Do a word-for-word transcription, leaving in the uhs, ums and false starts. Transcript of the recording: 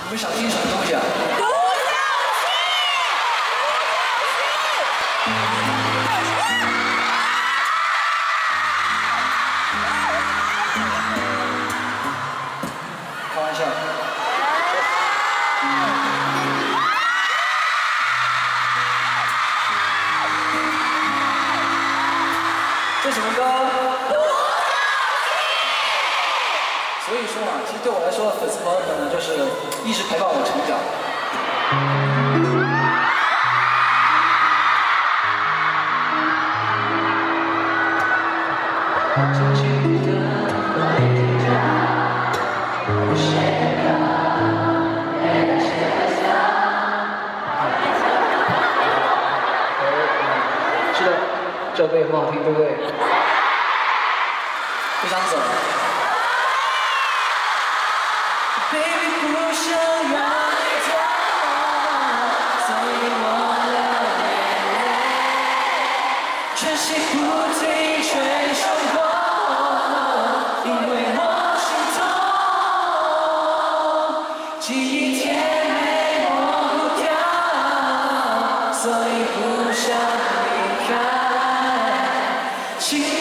你们想听什么东西啊？ 独角戏！ 开玩笑。这什么歌？所以说嘛，其实对我来说，粉丝朋友们呢，就是一直陪伴我成长。是的，这歌也很好听，对不对？不想走。Baby， 不想让你走，所以我流眼泪，全心不停追生活，因为我心痛，记忆甜美模糊掉，所以不想离开。